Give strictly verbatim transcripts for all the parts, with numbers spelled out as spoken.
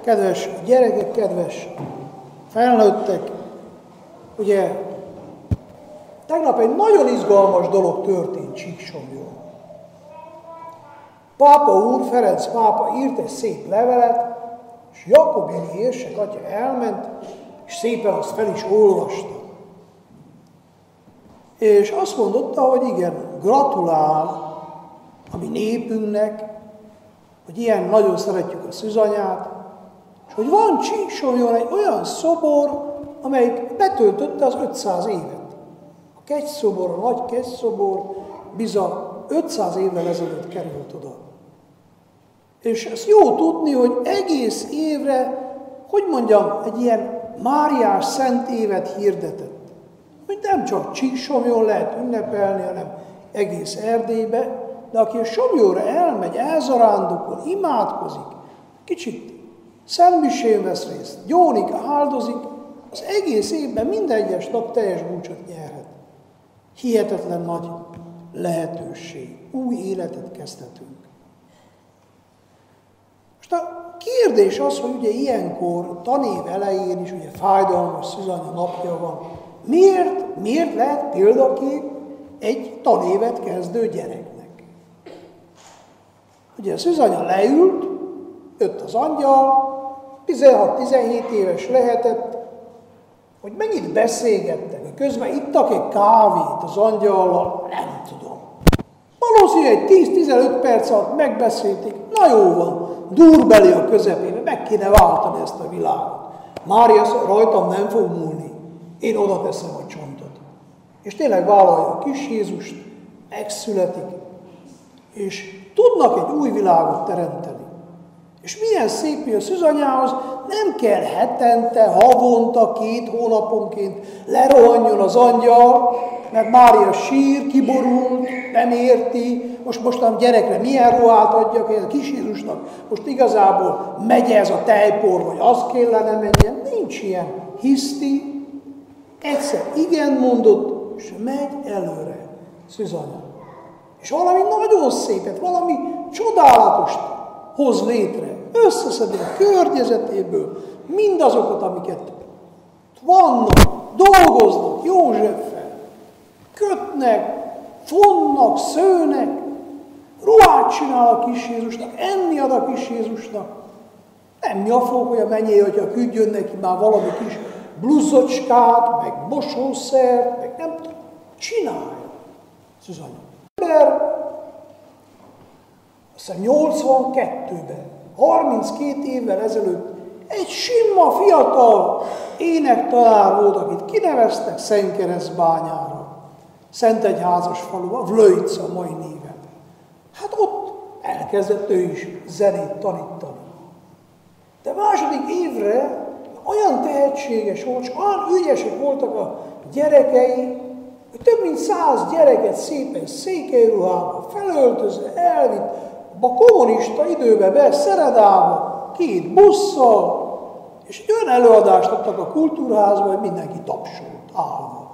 kedves gyerekek, kedves felnőttek, ugye tegnap egy nagyon izgalmas dolog történt Csíksomlyón. Pápa úr, Ferenc pápa írt egy szép levelet, és Jakobini érsek atya elment, és szépen azt fel is olvasta. És azt mondotta, hogy igen, gratulál a mi népünknek, hogy ilyen nagyon szeretjük a szűzanyát, és hogy van Csíksomlyón egy olyan szobor, amelyik betöltötte az ötszáz évet. A kegyszobor, a nagy kegyszobor bizony ötszáz évvel ezelőtt került oda. És ez jó tudni, hogy egész évre, hogy mondjam, egy ilyen Máriás szent évet hirdetett. Hogy nem csak Csíksomlyón lehet ünnepelni, hanem egész Erdélybe, de aki a Somlyóra elmegy, elzarándokol, imádkozik, kicsit szentmisén vesz részt, gyónik, áldozik, az egész évben minden egyes nap teljes búcsot nyerhet. Hihetetlen nagy lehetőség. Új életet kezdhetünk. Most a kérdés az, hogy ugye ilyenkor, tanév elején is ugye fájdalmas szűzanya napja van. Miért, miért lehet példakép egy tanévet kezdő gyereknek? Ugye a szűzanya leült, jött az angyal, tizenhat-tizenhét éves lehetett, hogy mennyit beszélgettek, közben ittak egy kávét az angyallal, nem tudom. Valószínűleg egy tíz-tizenöt perc alatt megbeszélték, na jó van, Durbeli a közepébe, meg kéne váltani ezt a világot. Mária rajtam nem fog múlni, én oda teszem a csontot. És tényleg vállalja a kis Jézust, megszületik, és tudnak egy új világot teremteni. És milyen szép, hogy a szűzanyához nem kell hetente, havonta, két hónaponként lerohanjon az angyal, mert Mária sír, kiborult, nem érti, most mostan gyerekre milyen ruhát adjak, a kis Jézusnak most igazából megy ez a tejpor, vagy az kellene menjen, nincs ilyen. Hiszti, egyszer igen mondott, és megy előre szűzanya. És valami nagyon szépet, valami csodálatost hoz létre. Összeszedi a környezetéből mindazokat, amiket vannak, dolgoznak Józseffel, kötnek, fonnak, szőnek, ruhát csinál a kis Jézusnak, enni ad a kis Jézusnak. Nem nyafog, hogy a mennyei atya küldjön neki már valami kis bluzocskát, meg mosószert, meg nem tudom, csinálja szűzanya. Ember, azt hiszem nyolcvankettőben, harminckét évvel ezelőtt egy sima fiatal énektanár volt, akit kineveztek Szentkeresztbányára, Szentegyházas faluba, Vlöjca mai néven. Hát ott elkezdett ő is zenét tanítani. De második évre olyan tehetséges volt, olyan ügyesek voltak a gyerekei, hogy több mint száz gyereket szépen székelyruhába felöltözve elvitt, a kommunista időben be Szeredába, két busszal, és egy olyan előadást adtak a kultúrházban, hogy mindenki tapsolt, állva.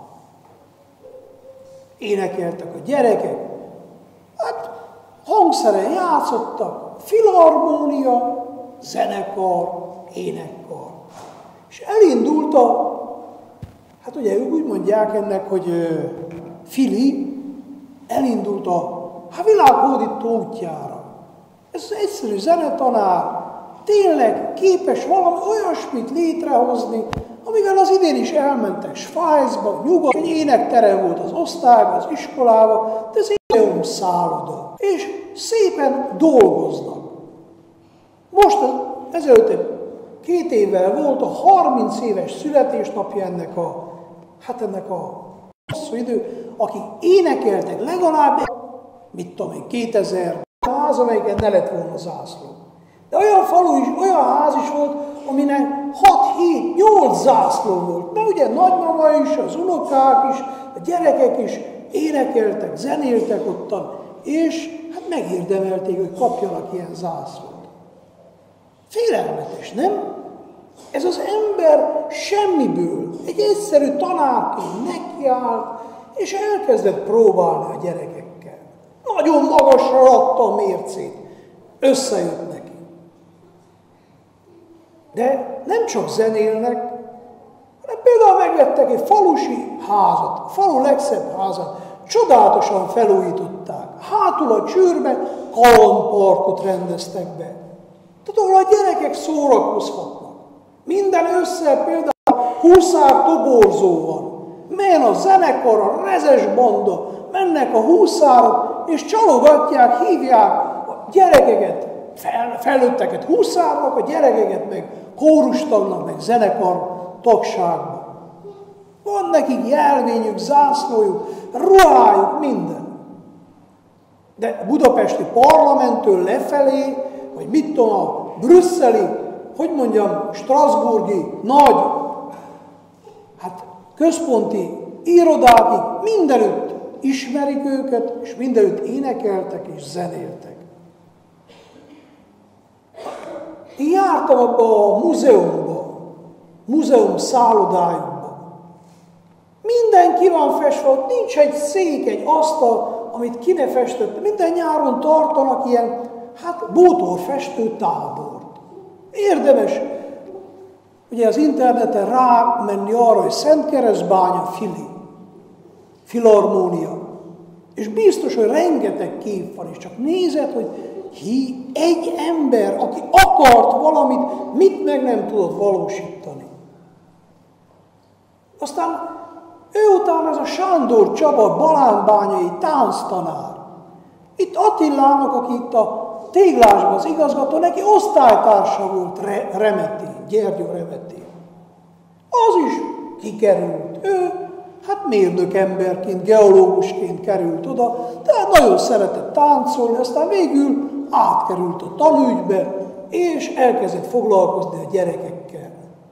Énekeltek a gyerekek, hát hangszeren játszottak, filharmónia, zenekar, énekkar. És elindult a, hát ugye úgy mondják ennek, hogy uh, Fili elindult a hát világhódító útjára. Ez az egyszerű zenetanár tényleg képes valami olyasmit létrehozni, amivel az idén is elmentek Svájcba, nyugat, egy énektere volt az osztályban, az iskolában, de ez egy olyan szálloda. És szépen dolgoznak. Most ezelőtt egy két évvel volt a harminc éves születésnapja ennek a, hát ennek a hosszú idő, akik énekeltek legalább, mit tudom én, kétezer ház, amelyiken ne lett volna zászló. De olyan falu is, olyan ház is volt, aminek hat-hét-nyolc zászló volt. Mert ugye nagymama is, az unokák is, a gyerekek is énekeltek, zenéltek ottan, és hát megérdemelték, hogy kapjanak ilyen zászlót. Félelmetes, nem? Ez az ember semmiből, egy egyszerű tanárként nekiállt, és elkezdett próbálni a gyerekekkel. Nagyon magasra rakta a mércét. Összejött neki. De nem csak zenélnek, hanem például megvettek egy falusi házat, a falu legszebb házat, csodálatosan felújították. Hátul a csőrben kalandparkot rendeztek be. Tehát ahol a gyerekek szórakozhatnak. Minden össze például huszár toborzó van. Melyen a zenekar, a rezes banda, mennek a huszárok, és csalogatják, hívják a gyerekeket, fel, felnőtteket huszárnak, a gyerekeket meg kórustagnak, meg zenekar tagságban. Van nekik jelvényük, zászlójuk, ruhájuk, minden. De a budapesti parlamenttől lefelé, vagy mit tudom, a brüsszeli, hogy mondjam, strasbourgi nagy, hát központi irodákig mindenütt ismerik őket, és mindenütt énekeltek és zenéltek. Én jártam abba a múzeumba, múzeum szállodájukba. Minden ki van festve, ott nincs egy szék, egy asztal, amit ki ne festette. Minden nyáron tartanak ilyen, hát bútorfestő tábort. Érdemes ugye az interneten rámenni arra, hogy Szentkeresztbánya Fili, Filharmónia. És biztos, hogy rengeteg kép van, és csak nézed, hogy hi, egy ember, aki akart valamit, mit meg nem tudott valósítani. Aztán ő után ez a Sándor Csaba balánbányai tánctanár. Itt Attilának, aki itt a Téglásban az igazgató, neki osztálytársa volt Re, Remetén, Gyergyó Remetén. Az is kikerült. Ő, hát mérnök emberként, geológusként került oda, tehát nagyon szeretett táncolni, aztán végül átkerült a tanügybe, és elkezdett foglalkozni a gyerekekkel.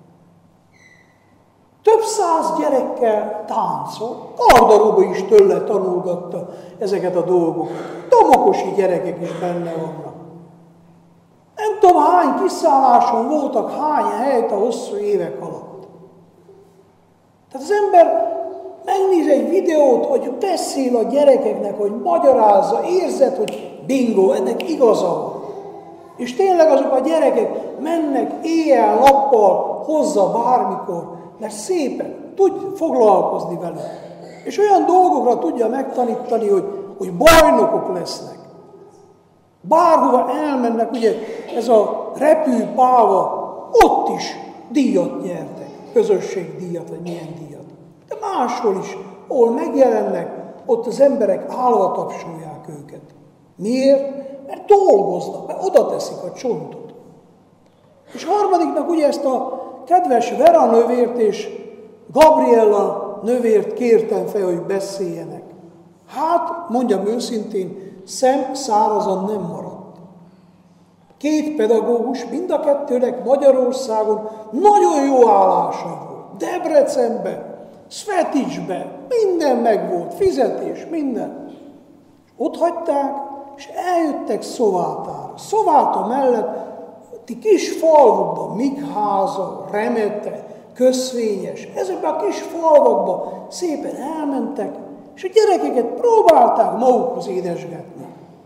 Több száz gyerekkel táncol, Kardaróba is tőle tanulgatta ezeket a dolgokat. Domokosi gyerekek is benne vannak. Nem tudom, hány kiszálláson voltak, hány helyt a hosszú évek alatt. Tehát az ember megnéz egy videót, hogy beszél a gyerekeknek, hogy magyarázza, érzed, hogy bingo, ennek igaza van. És tényleg azok a gyerekek mennek éjjel-nappal hozzá bármikor, mert szépen tud foglalkozni velük. És olyan dolgokra tudja megtanítani, hogy, hogy bajnokok lesznek. Bárhova elmennek, ugye ez a repülpálva, ott is díjat nyertek, közösségdíjat, vagy milyen díjat. De máshol is, ahol megjelennek, ott az emberek állva tapsolják őket. Miért? Mert dolgoznak, mert oda teszik a csontot. És harmadiknak ugye ezt a kedves Vera nővért és Gabriella nővért kértem fel, hogy beszéljenek. Hát, mondjam őszintén, szem szárazon nem maradt. Két pedagógus, mind a kettőnek Magyarországon nagyon jó állása volt. Debrecenben, Sveticsben, minden megvolt, fizetés, minden. Ott hagyták, és eljöttek Szovátára. Szováta mellett kis falvukban, Mikháza, Remete, Köszvényes, ezekben a kis falvakban szépen elmentek, és a gyerekeket próbálták magukhoz édesgetni.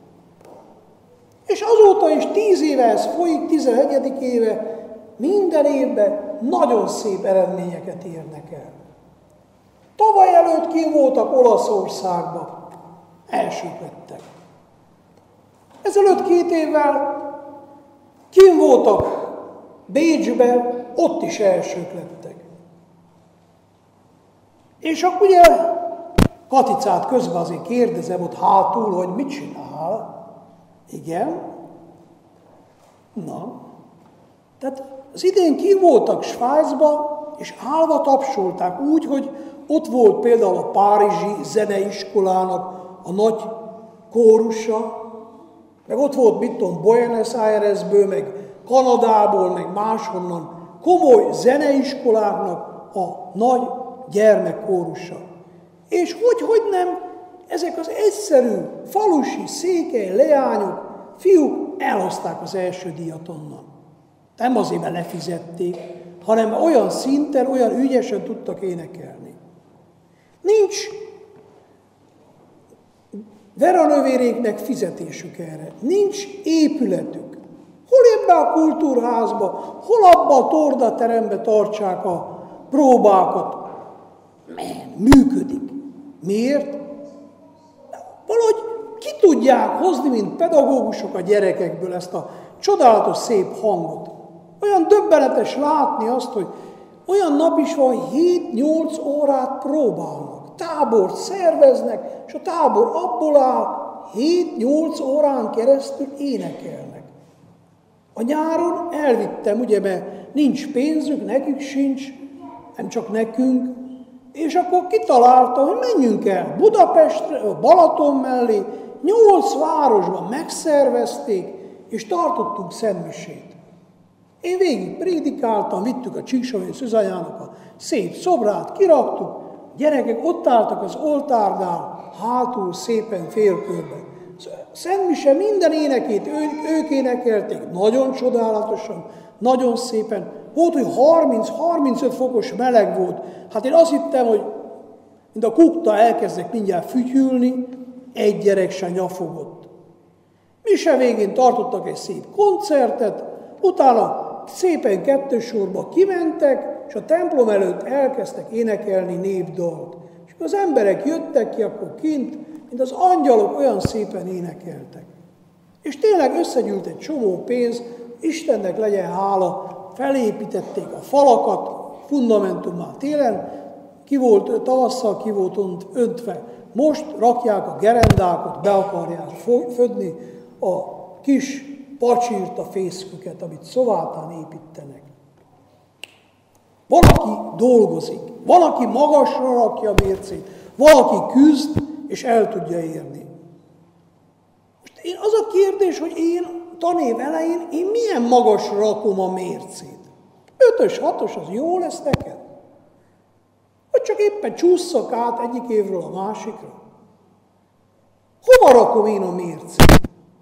És azóta is tíz éve ez folyik, tizenegyedik éve, minden évben nagyon szép eredményeket érnek el. Tavaly előtt kint voltak Olaszországban, elsők lettek. Ezelőtt két évvel kint voltak Bécsben, ott is elsők lettek. És akkor ugye Katicát közben azért kérdezem ott hátul, hogy mit csinál. Igen. Na. Tehát az idén kint voltak Svájcba, és állva tapsolták úgy, hogy ott volt például a Párizsi Zeneiskolának a nagy kórusa, meg ott volt, mit tudom, Buenos Airesből, meg Kanadából, meg máshonnan komoly zeneiskoláknak a nagy gyermekkórusa. És hogy, hogy nem, ezek az egyszerű, falusi, székely leányok, fiúk elhozták az első díjat onnan. Nem azért, mert lefizették, hanem olyan szinten, olyan ügyesen tudtak énekelni. Nincs Vera nővéréknek fizetésük erre. Nincs épületük, Hol ebbe a kultúrházba, hol abba a tornaterembe tartsák a próbákat. Nem, működik. Miért? Valahogy ki tudják hozni, mint pedagógusok a gyerekekből ezt a csodálatos szép hangot. Olyan döbbenetes látni azt, hogy olyan nap is van, hét-nyolc órát próbálnak. Tábort szerveznek, és a tábor abból áll, hét-nyolc órán keresztül énekelnek. A nyáron elvittem, ugye, mert nincs pénzük, nekik sincs, nem csak nekünk, és akkor kitaláltam, hogy menjünk el Budapestre, Balaton mellé, nyolc városban megszervezték, és tartottunk szentmisét. Én végig prédikáltam, vittük a Csíksavai Szűzanyának a szép szobrát, kiraktuk, a gyerekek ott álltak az oltárnál, hátul szépen félkörben. Szentmise minden énekét ők, ők énekelték, nagyon csodálatosan, nagyon szépen. Volt, hogy harminc-harmincöt fokos meleg volt. Hát én azt hittem, hogy mint a kukta elkezdek mindjárt fütyülni, egy gyerek sem nyafogott. Mise végén tartottak egy szép koncertet, utána szépen kettős sorba kimentek, és a templom előtt elkezdtek énekelni népdalt. És az emberek jöttek ki akkor kint, mint az angyalok olyan szépen énekeltek. És tényleg összegyűlt egy csomó pénz, Istennek legyen hála, felépítették a falakat, fundamentummal télen, ki volt, tavasszal ki volt öntve. Most rakják a gerendákat, be akarják födni a kis pacsírta fészküket, amit Szovátán építenek. Valaki dolgozik, valaki magasra rakja a mércét, valaki küzd, és el tudja érni. Most én az a kérdés, hogy én tanév elején, én milyen magasra rakom a mércét? Ötös, hatos, az jó lesz neked? Vagy csak éppen csúszszak át egyik évről a másikra? Hova rakom én a mércét?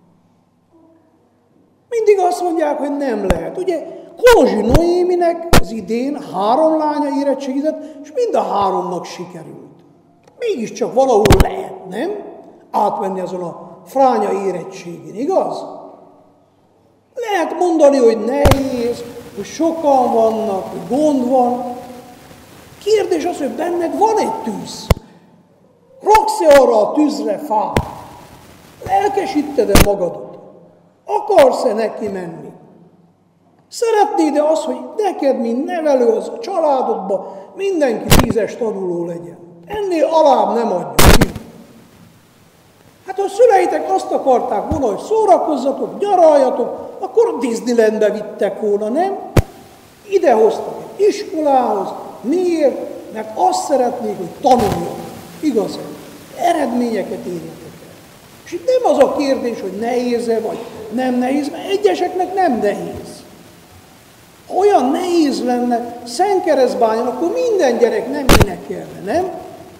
Mindig azt mondják, hogy nem lehet. Ugye Kolozsi Noéminek az idén három lánya érettségizett, és mind a háromnak sikerült. Mégiscsak valahol lehet, nem? Átmenni azon a fránya érettségén, igaz? Lehet mondani, hogy nehéz, hogy sokan vannak, hogy gond van. Kérdés az, hogy benned van egy tűz. Raksz-e arra a tűzre fát? Lelkesíted-e magadot? Akarsz-e neki menni? Szeretnéd-e azt, hogy neked, mint nevelő, az a családodban mindenki tízes tanuló legyen? Ennél alább nem adjuk ki. Hát ha a szüleitek azt akarták volna, hogy szórakozzatok, nyaraljatok, akkor Disneylandbe vittek volna, nem? Ide hoztak egy iskolához. Miért? Mert azt szeretnék, hogy tanuljon. Igazán. Eredményeket érjetek el. És itt nem az a kérdés, hogy nehéz-e, vagy nem nehéz, mert egyeseknek nem nehéz. Ha olyan nehéz lenne Szentkeresztbányán, akkor minden gyerek nem énekelne, nem?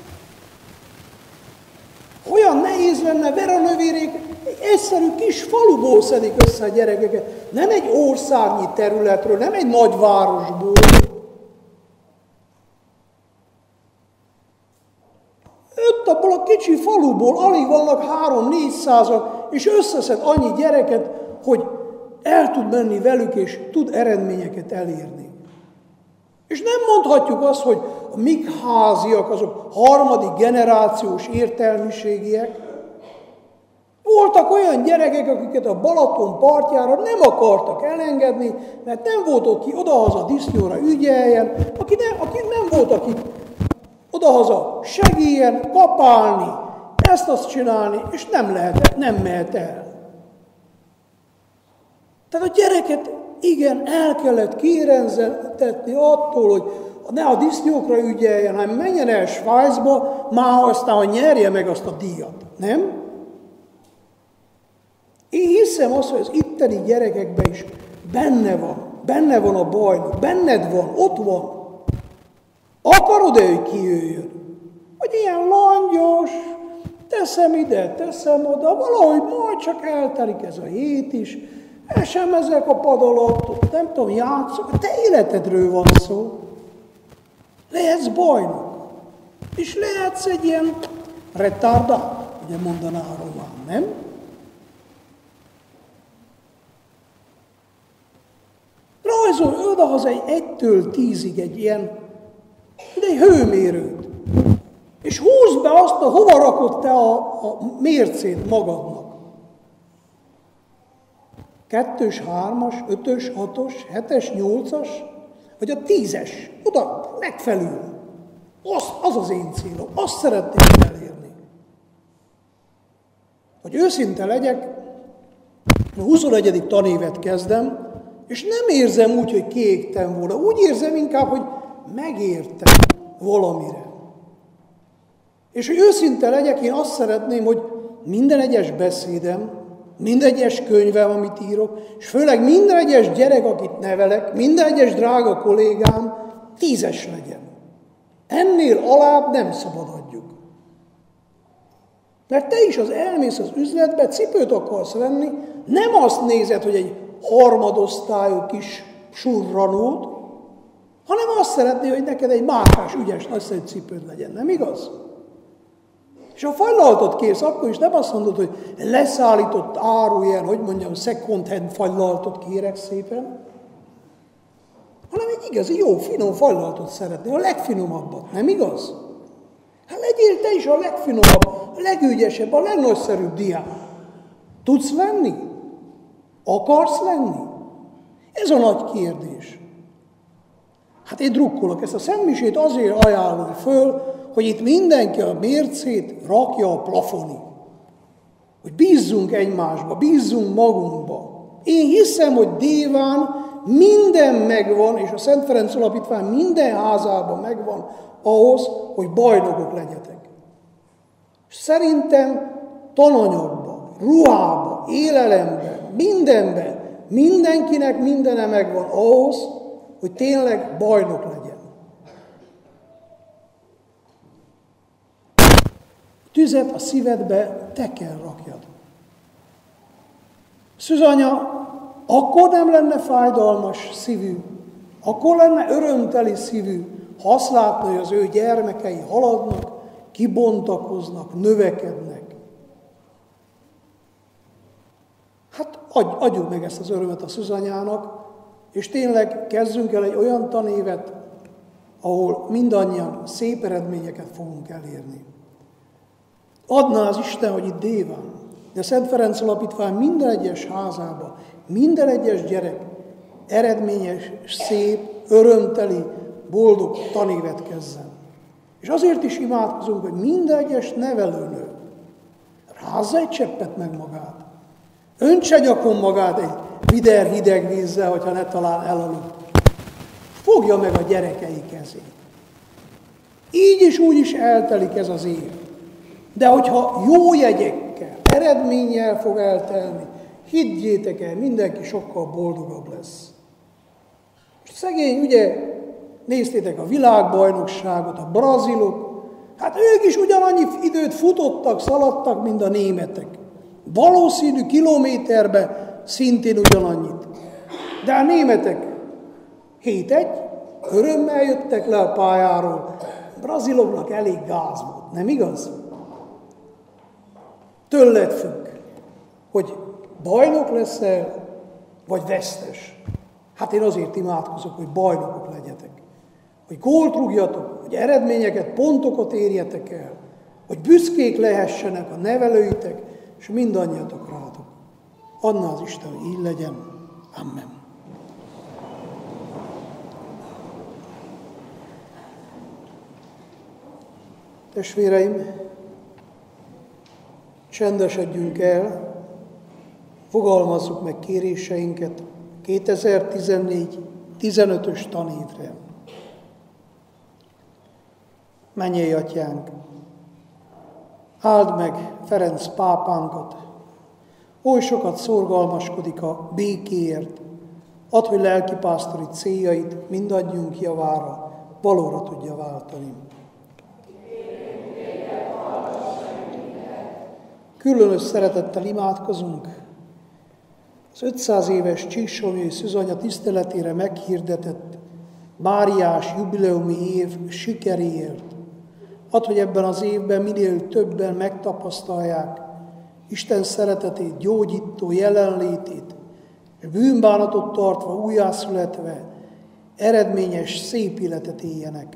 Olyan nehéz lenne, Veranövérék egy egyszerű kis faluból szedik össze a gyerekeket, nem egy országnyi területről, nem egy nagyvárosból. Öt abból a kicsi faluból alig vannak három-négyszázan, és összeszed annyi gyereket, hogy el tud menni velük, és tud eredményeket elérni. És nem mondhatjuk azt, hogy a mik háziak, azok harmadik generációs értelmiségiek. Voltak olyan gyerekek, akiket a Balaton partjára nem akartak elengedni, mert nem volt, aki odahaza disznyóra ügyeljen, aki nem, aki nem volt, aki odahaza segélyen, kapálni, ezt-azt csinálni, és nem lehet, nem mehet el. Tehát a gyereket igen, el kellett kérenzetetni attól, hogy ne a disznyókra ügyeljen, hanem menjen el Svájcba, már aztán, hogy nyerje meg azt a díjat. Nem? Én hiszem azt, hogy az itteni gyerekekben is benne van, benne van a bajnok, benned van, ott van. Akarod-e, hogy kijöjjön? Hogy ilyen langyos, teszem ide, teszem oda, valahogy majd csak eltelik ez a hét is, esemezek a pad alatt, nem tudom, játszok, a te életedről van szó. Lehetsz bajnok, és lehetsz egy ilyen retardát, ugye mondaná a román, nem? rajzol odahaza egy egytől tízig egy ilyen, egy hőmérőt. És húzd be azt, a, hova rakod te a, a mércét magadnak. Kettős, hármas, ötös, hatos, hetes, nyolcas, vagy a tízes. Oda megfelül. Az az, az én célom. Azt szeretném elérni. Hogy őszinte legyek, a huszonegyedik tanévet kezdem, és nem érzem úgy, hogy kiégtem volna. Úgy érzem inkább, hogy megértem valamire. És hogy őszinte legyek, én azt szeretném, hogy minden egyes beszédem, minden egyes könyvem, amit írok, és főleg minden egyes gyerek, akit nevelek, minden egyes drága kollégám tízes legyen. Ennél alább nem szabadadjuk. Mert te is az elmész az üzletbe, cipőt akarsz venni, nem azt nézed, hogy egy harmadosztályú kis surranód, hanem azt szeretnél, hogy neked egy márkás, ügyes, nagyszerű cipőd legyen, nem igaz? És ha fagylaltot kérsz, akkor is nem azt mondod, hogy leszállított áru, ilyen, hogy mondjam, second hand fagylaltot kérek szépen, hanem egy igazi, jó, finom fagylaltot szeretnél, a legfinomabbat, nem igaz? Hát legyél te is a legfinomabb, a legügyesebb, a legnagyszerűbb diák. Tudsz lenni? Akarsz lenni? Ez a nagy kérdés. Hát én drukkolok, ezt a szentmisét azért ajánlom föl, hogy itt mindenki a mércét rakja a plafonig. Hogy bízzunk egymásba, bízzunk magunkba. Én hiszem, hogy Déván minden megvan, és a Szent Ferenc Alapítvány minden házában megvan ahhoz, hogy bajnokok legyetek. És szerintem tananyagban, ruhában, élelemben, mindenben, mindenkinek mindene megvan ahhoz, hogy tényleg bajnok legyen. Tüzet a szívedbe te kell rakjad. Szűzanya akkor nem lenne fájdalmas szívű, akkor lenne örömteli szívű, ha azt látna, hogy az ő gyermekei haladnak, kibontakoznak, növekednek. Hát adjuk meg ezt az örömet a szűzanyának, és tényleg kezdjünk el egy olyan tanévet, ahol mindannyian szép eredményeket fogunk elérni. Adná az Isten, hogy itt Déván, de a Szent Ferenc Alapítvány minden egyes házába, minden egyes gyerek eredményes, szép, örömteli, boldog tanévet kezden. És azért is imádkozunk, hogy minden egyes nevelőnő rázza egy cseppet meg magát. Öntse gyakon magát egy vider hideg vízzel, hogyha ne talán elaludt. Fogja meg a gyerekei kezét. Így is úgy is eltelik ez az év. De hogyha jó jegyekkel, eredménnyel fog eltelni, higgyétek el, mindenki sokkal boldogabb lesz. És szegény, ugye, néztétek a világbajnokságot, a brazilok, hát ők is ugyanannyi időt futottak, szaladtak, mint a németek. Valószínű kilométerbe szintén ugyanannyit. De a németek hét egy, örömmel jöttek le a pályáról, a braziloknak elég gáz volt, nem igaz? Tőled függ, hogy bajnok leszel, vagy vesztes. Hát én azért imádkozok, hogy bajnokok legyetek. Hogy gólt rúgjatok, hogy eredményeket, pontokat érjetek el, hogy büszkék lehessenek a nevelőitek, és mindannyiatok rátok. Adná az Isten, hogy így legyen. Amen. Testvéreim, csendesedjünk el, fogalmazzuk meg kéréseinket kétezer-tizennégy tizenötös tanévre. Mennyei Atyánk, áld meg Ferenc pápánkat, oly sokat szorgalmaskodik a békéért, add, hogy lelkipásztori céljait mindannyiunk javára valóra tudja váltani. Különös szeretettel imádkozunk az ötszáz éves Csíksomlyai Szűzanya tiszteletére meghirdetett Máriás jubileumi év sikeréért. Add, hogy ebben az évben minél többen megtapasztalják Isten szeretetét, gyógyító jelenlétét, és bűnbánatot tartva, újjászületve eredményes, szép életet éljenek.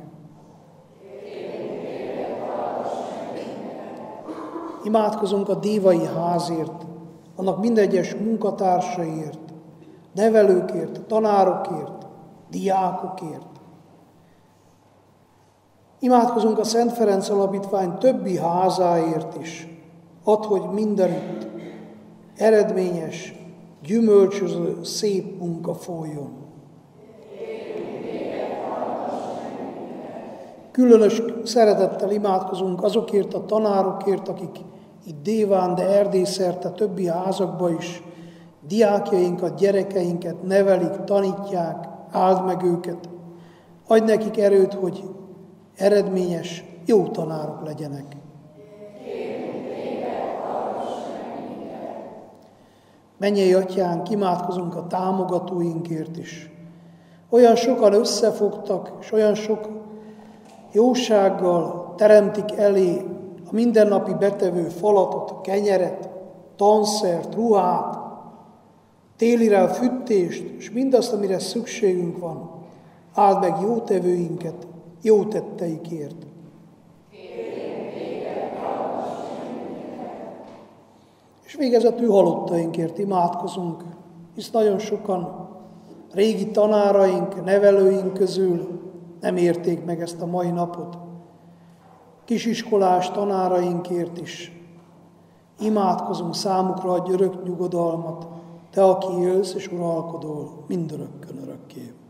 Imádkozunk a Dévai házért, annak minden egyes munkatársaiért, nevelőkért, tanárokért, diákokért. Imádkozunk a Szent Ferenc Alapítvány többi házáért is. Add, hogy mindenütt eredményes, gyümölcsöző, szép munka folyjon. Különös szeretettel imádkozunk azokért a tanárokért, akik itt Déván, de Erdély szerte többi házakba is diákjainkat, gyerekeinket nevelik, tanítják, áld meg őket. Adj nekik erőt, hogy eredményes, jó tanárok legyenek. Mennyei Atyánk, imádkozunk a támogatóinkért is. Olyan sokan összefogtak, és olyan sok jósággal teremtik elé a mindennapi betevő falatot, kenyeret, tanszert, ruhát, télire a fűtést, és mindazt, amire szükségünk van. Áld meg jótevőinket, jó tetteikért. És végezetül halottainkért imádkozunk, hisz nagyon sokan régi tanáraink, nevelőink közül nem érték meg ezt a mai napot. Kisiskolás tanárainkért is imádkozunk, számukra adj örök nyugodalmat, te, aki élsz és uralkodol mindörökkön örökké.